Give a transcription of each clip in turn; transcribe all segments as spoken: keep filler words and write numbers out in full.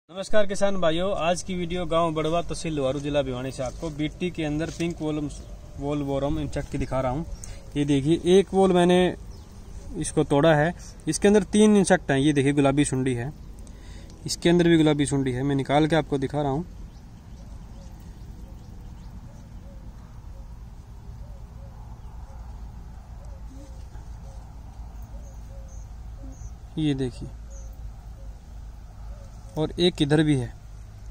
नमस्कार किसान भाइयों, आज की वीडियो गांव बड़वा तहसील लोहारू जिला भिवानी से आपको बीटी के अंदर पिंक वोलम वोल बोरम इंसेक्ट की दिखा रहा हूं। ये देखिए, एक वोल मैंने इसको तोड़ा है। इसके अंदर तीन इंसेक्ट हैं। ये देखिए, गुलाबी सुंडी है, इसके अंदर भी गुलाबी सुंडी है। मैं निकाल के आपको दिखा रहा हूँ। ये देखिए, और एक इधर भी है।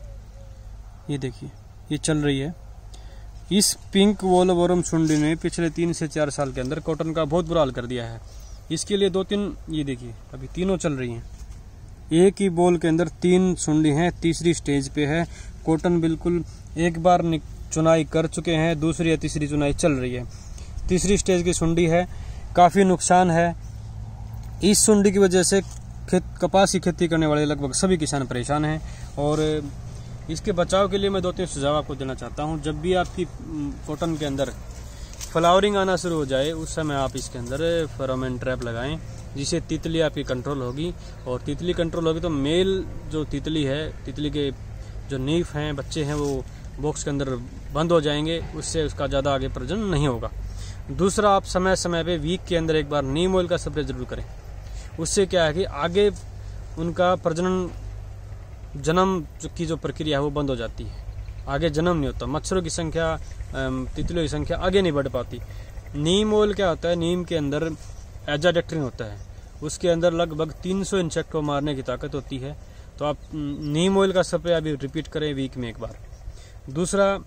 ये देखिए, ये चल रही है। इस पिंक वोल बोरम सुंडी ने पिछले तीन से चार साल के अंदर कॉटन का बहुत बुरा हाल कर दिया है। इसके लिए दो तीन, ये देखिए, अभी तीनों चल रही हैं। एक ही बोल के अंदर तीन सुंडी हैं, तीसरी स्टेज पे है। कॉटन बिल्कुल एक बार चुनाई कर चुके हैं, दूसरी या तीसरी चुनाई चल रही है। तीसरी स्टेज की सुंडी है, काफी नुकसान है। इस सुंडी की वजह से खेत कपास की खेती करने वाले लगभग सभी किसान परेशान हैं। और इसके बचाव के लिए मैं दो तीन सुझाव आपको देना चाहता हूं। जब भी आपकी कॉटन के अंदर फ्लावरिंग आना शुरू हो जाए, उस समय आप इसके अंदर फेरोमोन ट्रैप लगाएं, जिससे तितली आपकी कंट्रोल होगी। और तितली कंट्रोल होगी तो मेल जो तितली है, तितली के जो नीफ हैं, बच्चे हैं, वो बॉक्स के अंदर बंद हो जाएंगे। उससे उसका ज़्यादा आगे प्रजनन नहीं होगा। दूसरा, आप समय समय पे वीक के अंदर एक बार नीम ऑयल का स्प्रे जरूर करें। उससे क्या है कि आगे उनका प्रजनन जन्म की जो प्रक्रिया है वो बंद हो जाती है। आगे जन्म नहीं होता, मच्छरों की संख्या, तितलियों की संख्या आगे नहीं बढ़ पाती। नीम ऑयल क्या होता है, नीम के अंदर एजाडेक्ट्रिन होता है। उसके अंदर लगभग तीन सौ इंसेक्ट को मारने की ताकत होती है। तो आप नीम ऑयल का स्प्रे अभी रिपीट करें वीक में एक बार। दूसरा,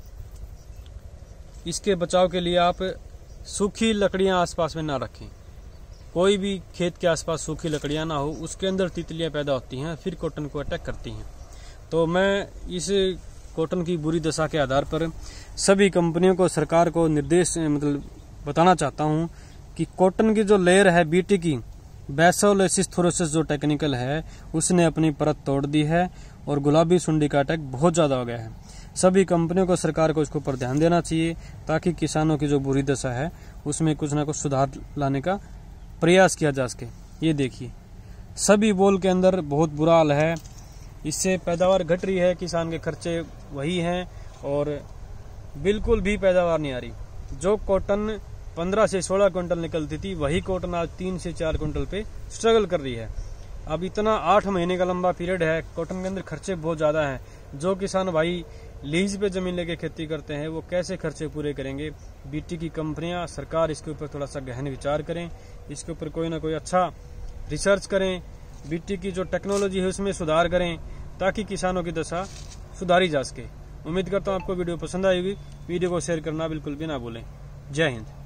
इसके बचाव के लिए आप सूखी लकड़ियां आसपास में ना रखें। कोई भी खेत के आसपास सूखी लकड़ियां ना हो, उसके अंदर तितलियां पैदा होती हैं, फिर कॉटन को अटैक करती हैं। तो मैं इस कॉटन की बुरी दशा के आधार पर सभी कंपनियों को, सरकार को निर्देश मतलब बताना चाहता हूं कि कॉटन की जो लेयर है बीटी की, बैसोलेसिस थोरोसिस जो टेक्निकल है, उसने अपनी परत तोड़ दी है और गुलाबी सुंडी का अटैक बहुत ज्यादा हो गया है। सभी कंपनियों को, सरकार को इसके ऊपर ध्यान देना चाहिए, ताकि किसानों की जो बुरी दशा है उसमें कुछ ना कुछ सुधार लाने का प्रयास किया जा सके। ये देखिए, सभी बोल के अंदर बहुत बुरा हाल है। इससे पैदावार घट रही है, किसान के खर्चे वही हैं और बिल्कुल भी पैदावार नहीं आ रही। जो कॉटन पंद्रह से सोलह क्विंटल निकलती थी, वही कॉटन आज तीन से चार क्विंटल पे स्ट्रगल कर रही है। अब इतना आठ महीने का लंबा पीरियड है, कॉटन के अंदर खर्चे बहुत ज्यादा हैं। जो किसान भाई लीज पे जमीन लेके खेती करते हैं, वो कैसे खर्चे पूरे करेंगे? बीटी की कंपनियां, सरकार इसके ऊपर थोड़ा सा गहन विचार करें, इसके ऊपर कोई ना कोई अच्छा रिसर्च करें। बीटी की जो टेक्नोलॉजी है उसमें सुधार करें, ताकि किसानों की दशा सुधारी जा सके। उम्मीद करता हूं आपको वीडियो पसंद आएगी। वीडियो को शेयर करना बिल्कुल भी ना भूलें। जय हिंद।